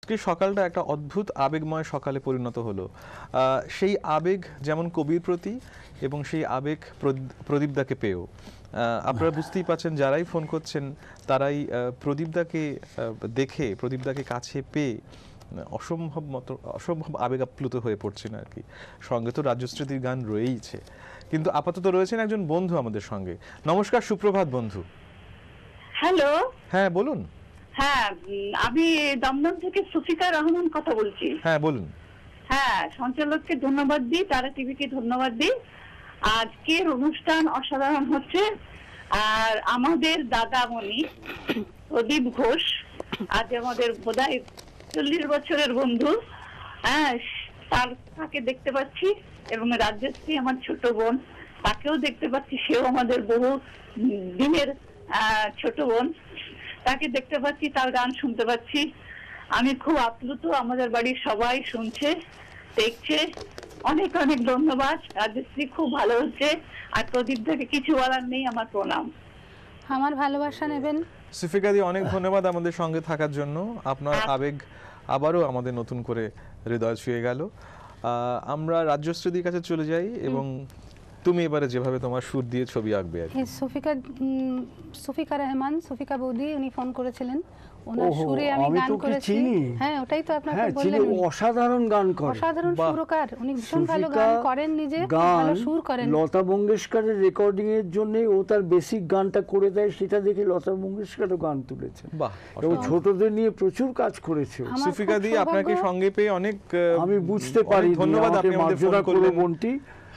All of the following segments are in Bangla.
আজকে সকালটা একটা অদ্ভুত আবেগময় সকালে পরিণত হলো। সেই আবেগ যেমন কবির প্রতি এবং সেই আবেগ প্রদীপদাকে পেয়েও। আপনারা বুঝতেই পারছেন, যারাই ফোন করছেন তারাই প্রদীপদাকে দেখে, প্রদীপদাকে কাছে পেয়ে অসম্ভব আবেগ আপ্লুত হয়ে পড়ছেন আর কি। সঙ্গে তো রাজ্যশ্রীর গান রয়েইছে, কিন্তু আপাতত রয়েছেন একজন বন্ধু আমাদের সঙ্গে। নমস্কার, সুপ্রভাত বন্ধু। হ্যালো। হ্যাঁ বলুন। হ্যাঁ, আমি দমদম থেকে সুফিকা রহমান কথা বলছি। হ্যাঁ বলুন। হ্যাঁ, সঞ্চালককে ধন্যবাদ দিই, তারা টিভিকে ধন্যবাদ দিই। আজকের অনুষ্ঠান অসাধারণ হচ্ছে। আর আমাদের দাদামণি প্রদীপ ঘোষ আজ আমাদের বোধহয় 40 বছরের বন্ধু। হ্যাঁ, তাকে দেখতে পাচ্ছি, এবং রাজ্যশ্রী আমার ছোট বোন, তাকেও দেখতে পাচ্ছি, সেও আমাদের বহু দিনের ছোট বোন। তাকে দেখতে পাচ্ছি, তার গান শুনতে পাচ্ছি। আমি খুব আপ্লুত, আমাদের বাড়ির সবাই শুনছে, দেখছে। অনেক অনেক ধন্যবাদ। রাজশ্রী খুব ভালো হচ্ছে। আর প্রদীপ দাকে কিছু বলার নেই, আমার প্রণাম, আমার ভালোবাসা নেবেন। সুফিকা দি, অনেক ধন্যবাদ আমাদের সঙ্গে থাকার জন্য। আপনার আবেগ আবারও আমাদের নতুন করে হৃদয় ছুঁয়ে গেল। আমরা রাজ্যশ্রীর কাছে চলে যাই, এবং তুমি এবারে যেভাবে তোমার সুর দিয়ে ছবি আঁকবে আর কি। সুফিকা রহমান, সুফিকা বৌদি, উনি ফোন করেছিলেন, ওনার সুরে আমি গান করেছি। হ্যাঁ, ওটাই তো আপনাকে বললেন, অসাধারণ গান করেন, অসাধারণ সুরকার উনি, ভীষণ ভালো গান করেন, নিজে ভালো সুর করেন। লতা মঙ্গেশকরের রেকর্ডিং এর জন্য ও তার বেসিক গানটা করে দেয়, সেটা দেখে লতা মঙ্গেশকরও গান তুলেছেন। বাহ, এবং ছোটদের নিয়ে প্রচুর কাজ করেছে। সুফিকা দি, আপনাকে সঙ্গে পেয়ে অনেক আমি বুঝতে পারি, ধন্যবাদ। আপনি আমাদের ফোন করলেন বোনটি।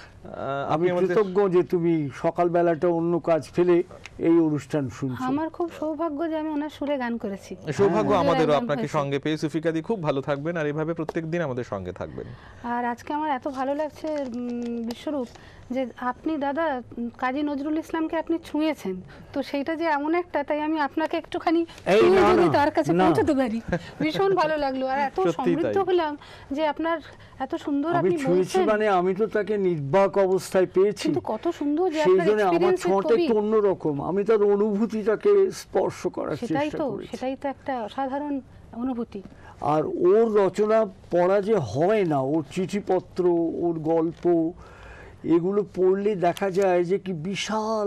আমি কৃতজ্ঞ যে তুমি সকালবেলাটা অন্য কাজ ফেলে এই অনুষ্ঠান শুনছো। আমার খুব সৌভাগ্য যে আমি ওনার সুরে গান করেছি। সৌভাগ্য আমাদেরও আপনাকে সঙ্গে পেয়ে। সুফিকা দি, খুব ভালো থাকবেন, আর এভাবে প্রত্যেকদিন আমাদের সঙ্গে থাকবেন। আর আজকে আমার এত ভালো লাগছে বিশ্বরূপ, যে আপনি দাদা কাজী নজরুল ইসলামকে আপনি ছুঁয়েছেন, তো সেইটা যে এমন একটা, তাই আমি আপনাকে একটুখানি যদি তার কাছে পৌঁছাতে পারি, ভীষণ ভালো লাগলো। আর এত সমৃদ্ধ হলাম যে আপনার এত সুন্দর আপনি বলছেন। মানে আমি তো তাকে নির্বাক অবস্থায় পেয়েছি, কিন্তু কত সুন্দর যে আপনার এক্সপেরিয়েন্স একটু অন্যরকম। আমি তার অনুভূতিটাকে স্পর্শ করার চেষ্টা করেছি। সেটাই তো একটা অসাধারণ অনুভূতি। আর ওর রচনা পড়া যে হয় না, ওর চিঠিপত্র, ওর গল্প, এগুলো পড়লে দেখা যায় যে কি বিশাল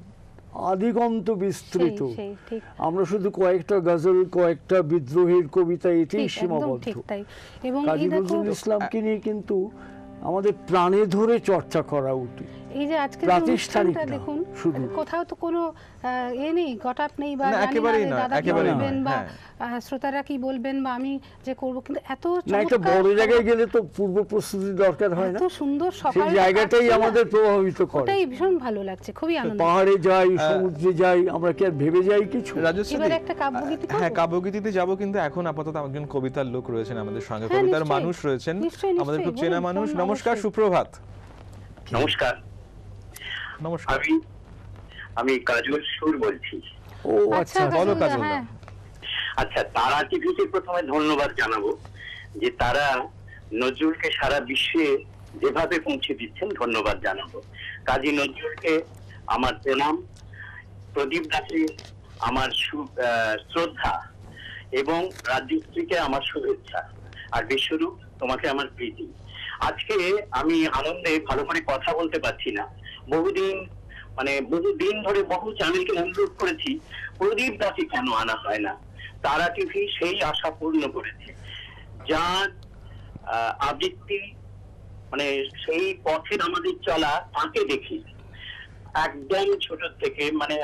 আদিগন্ত বিস্তৃত। আমরা শুধু কয়েকটা গজল, কয়েকটা বিদ্রোহের কবিতা, এতেই সীমাবদ্ধ। কাজী নজরুল ইসলামকে নিয়ে কিন্তু আমাদের প্রাণে ধরে চর্চা করা উচিত। এই যে আজকে অনুষ্ঠানটা দেখুন, কোথাও তো কোনো নেই, গটাপ নেই, বা দাদা কি বলবেন বা শ্রোতারা কি বলবেন বা আমি যে করব, কিন্তু এত একটা বড় জায়গায় গেলে তো পূর্ব প্রস্তুতি দরকার হয় না? এত সুন্দর সকাল, সেই জায়গাটাই আমাদের প্রভাবিত করে। ওটাই ভীষণ ভালো লাগছে, খুবই আনন্দ। পাহাড়ে যাই, সমুদ্রে যাই, আমরা কি আর ভেবে যাই কিছু? এবার একটা কাব্যগীতি, হ্যাঁ কাব্যগীতিতে যাব, কিন্তু এখন আপাতত একজন কবিতার লোক রয়েছেন আমাদের সঙ্গে, কবিতার মানুষ রয়েছেন, আমাদের খুব চেনা মানুষ। নমস্কার, সুপ্রভাত। নমস্কার। নমস্কার, আমি কাজল সুর বলছি। ও আচ্ছা, বলো কাজল। আচ্ছা, তারা টিভিকে প্রথমে ধন্যবাদ জানাবো যে তারা নজরুলকে সারা বিশ্বে যেভাবে পৌঁছে দিচ্ছেন, ধন্যবাদ জানাবো। কাজী নজরুলকে আমার প্রণাম, প্রদীপ দাসে আমার শ্রদ্ধা, এবং রাজ্যশ্রীকে আমার শুভেচ্ছা, আর বিশ্বরূপ তোমাকে আমার প্রীতি। আজকে আমি আনন্দে ভালো করে কথা বলতে পারছি না। বহুদিন ধরে বহু চ্যানেলকে অনুরোধ করেছি, প্রদীপ দাসী কেন আনা হয় না। তারা টিভি সেই আশা পূর্ণ করেছে, যার আবৃত্তি, সেই পথের আমাদের চলা, তাকে দেখি একদম ছোট থেকে,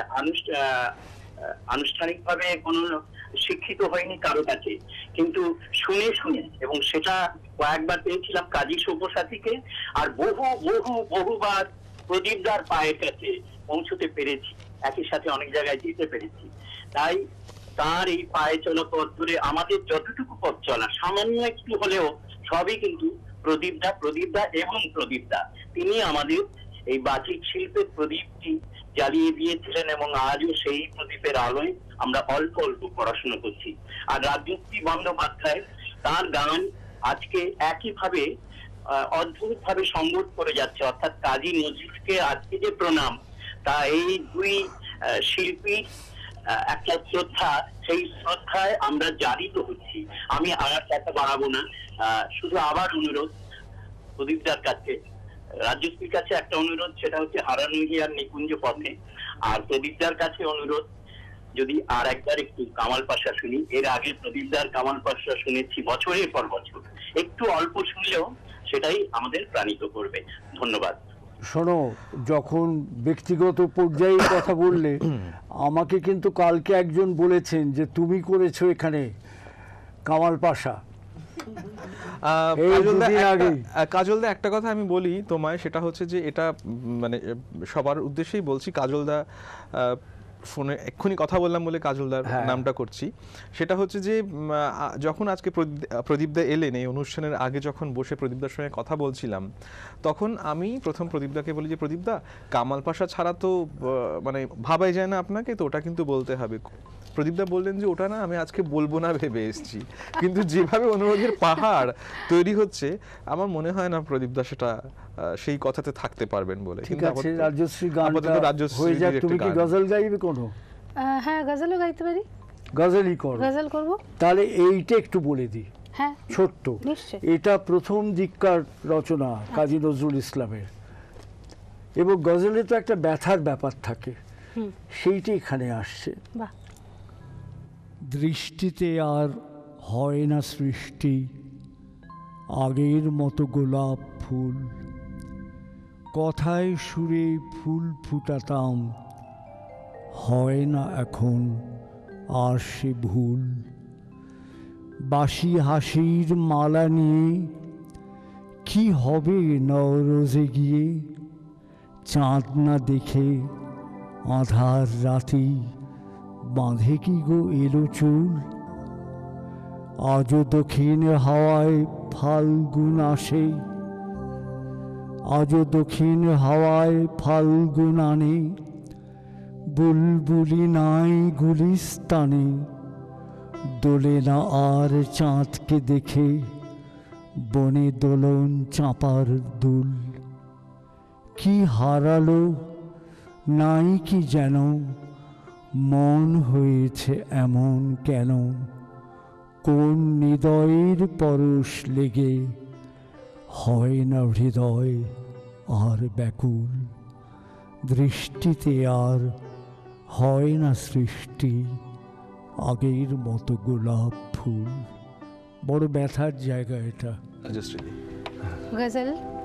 আনুষ্ঠানিকভাবে কোনো শিক্ষিত হয়নি কারো কাছে, কিন্তু শুনে শুনে, এবং সেটা কয়েকবার পেয়েছিলাম কাজী সব্যসাথীকে, আর বহুবার প্রদীপদার পায়ের কাছে পৌঁছতে পেরেছি, একই সাথে অনেক জায়গায় যেতে পেরেছি। তাই তার এই পায়ে চলা পথ ধরে আমাদের যতটুকু পথ চলা, সামান্য একটু হলেও, সবই কিন্তু প্রদীপদা এবং প্রদীপদা। তিনি আমাদের এই বাচিক শিল্পের প্রদীপটি জ্বালিয়ে দিয়েছিলেন, এবং আজও সেই প্রদীপের আলোয় আমরা অল্প অল্প পড়াশোনা করছি। আর রাজশ্রী বন্দ্যোপাধ্যায়, তার গান আজকে একইভাবে অদ্ভুত ভাবে সংগত করে যাচ্ছে, অর্থাৎ কাজী নজরুলকে আজকে যে প্রণাম, তা এই দুই শিল্পী একটা শ্রদ্ধা, সেই শ্রদ্ধায় আমরা জারিত হচ্ছি। আমি আর কথা বাড়াবো না, শুধু আবার অনুরোধ প্রদীপদার কাছে, রাজ্যশ্রীর কাছে একটা অনুরোধ, সেটা হচ্ছে হারানো হিয়ার নিকুঞ্জ পথে। আর প্রদীপদার কাছে অনুরোধ, যদি আর একবার একটু কামাল পাশা শুনি। এর আগে প্রদীপদার কামাল পাশা শুনেছি বছরের পর বছর, একটু অল্প শুনলেও সেটাই আমাদের প্রাণিত করবে। ধন্যবাদ। শোনো, যখন ব্যক্তিগত পর্যায়ে কথা বললে, আমাকে কিন্তু কালকে একজন বলেছেন যে তুমি করেছো এখানে কামাল পাশা। কাজলদা একটা কথা আমি বলি তোমায়, সেটা হচ্ছে যে এটা মানে সবার উদ্দেশ্যেই বলছি, কাজলদা ফোনে এক্ষুনি কথা বললাম বলে কাজলদার নামটা করছি। সেটা হচ্ছে যে যখন আজকে প্রদীপদা এলেন এই অনুষ্ঠানের আগে, যখন বসে প্রদীপদার সঙ্গে কথা বলছিলাম, তখন আমি প্রথম প্রদীপদাকে বলি যে প্রদীপদা, কামাল পাশা ছাড়া তো মানে ভাবাই যায় না আপনাকে, তো ওটা কিন্তু বলতে হবে। প্রদীপদা বললেন যে ওটা না আমি আজকে বলবো না ভেবে এসেছি, কিন্তু যেভাবে অনুরোধের পাহাড় তৈরি হচ্ছে আমার মনে হয় না প্রদীপদা সেটা সেই কথাতে থাকতে পারবেন বলে। ঠিক আছে, রাজশ্রী গানটা হয়ে যাক। তুমি কি গজল গাইবে কোনো? হ্যাঁ, গজলও গাইতে পারি। গজলই করো। গজল করব। তাহলে এইটা একটু বলে দিই। হ্যাঁ, ছোট্ট। নিশ্চয়ই। এটা প্রথম দিককার রচনা কাজী নজরুল ইসলামের, এবং গজলে তো একটা ব্যথার ব্যাপার থাকে, সেইটা এখানে আসছে। বাহ। দৃষ্টিতে আর হয় না সৃষ্টি আগের মতো গোলাপ ফুল, কথায় সুরে ফুল ফুটাতাম হয় না এখন আর সে ভুল। বাসি হাসির মালা নিয়ে কি হবে নওরোজে গিয়ে, চাঁদ না দেখে আঁধার রাতি বাঁধে কি গো এলো চুল। আজও দক্ষিণ হাওয়ায় ফাল্গুন আসে, আজও দক্ষিণ হাওয়ায় ফাল্গুন আনে, বুলবুলি নাই গুলিস্তানে, দোলে না আর চাঁদকে দেখে বনে দোলন চাঁপার দুল। কি হারালো নাই কি যেন, মন হয়েছে এমন কেন, কোন হৃদয়ের পরশ লেগে হয় না হৃদয় আর ব্যাকুল। দৃষ্টিতে আর হয় না সৃষ্টি আগের মতো গোলাপ ফুল। বড় ব্যথার জায়গা এটা। গজল।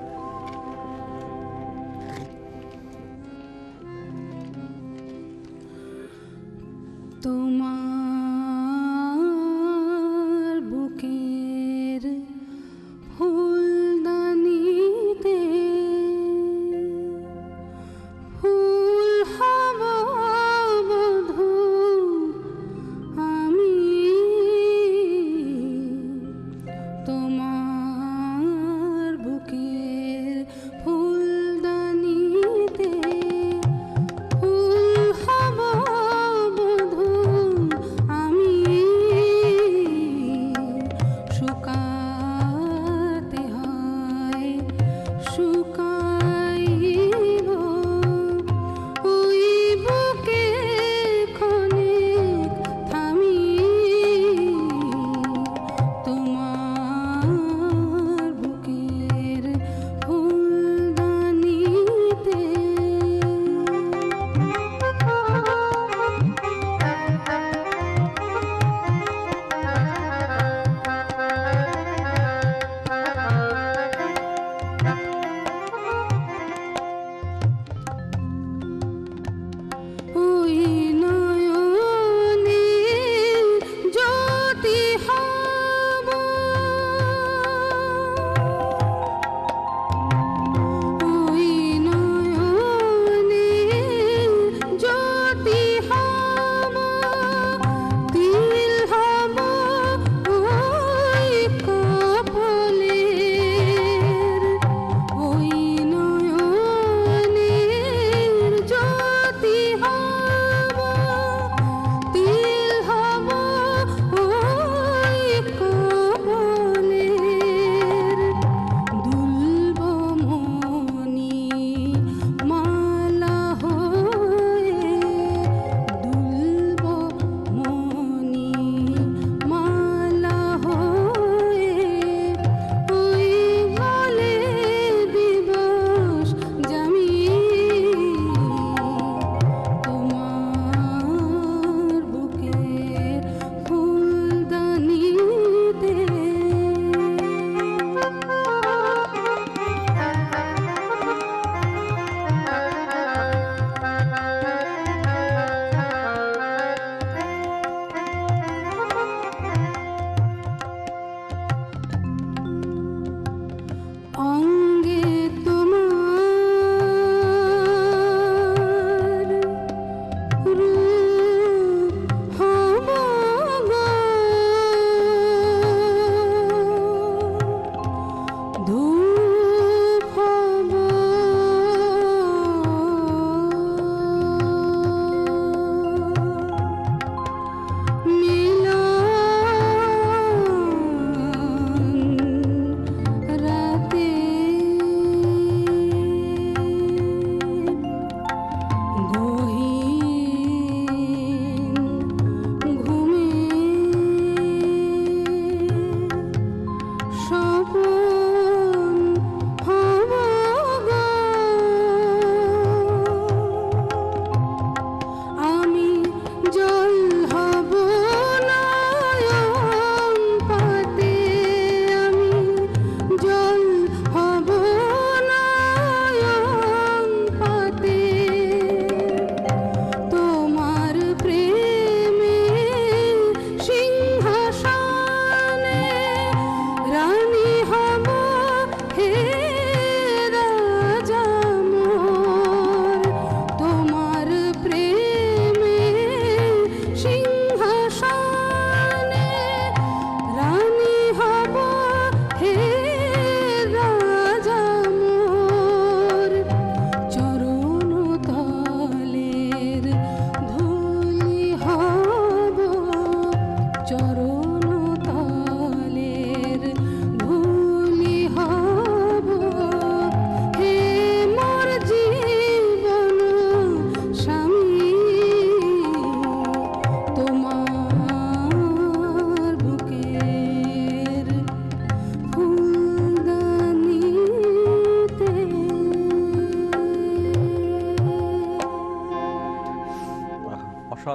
তোমার বুকের ফুলদানিতে ফুল হব বধূ আমি, তোমার বুকের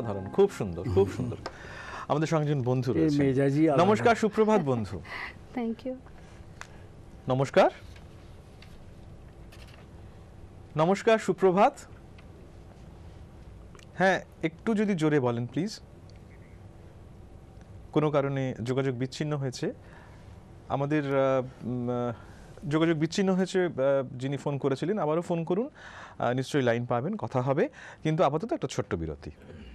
অসাধারণ, খুব সুন্দর, খুব সুন্দর। আমাদের সঙ্গে একজন বন্ধু রয়েছে। মেজাজই আলাদা। নমস্কার, সুপ্রভাত বন্ধু। Thank you. নমস্কার, নমস্কার, সুপ্রভাত। হ্যাঁ, একটু যদি জোরে বলেন প্লিজ। কোনো কারণে যোগাযোগ বিচ্ছিন্ন হয়েছে আমাদের, যোগাযোগ বিচ্ছিন্ন হয়েছে। যিনি ফোন করেছিলেন আবারও ফোন করুন, নিশ্চয়ই লাইন পাবেন, কথা হবে, কিন্তু আপাতত একটা ছোট্ট বিরতি।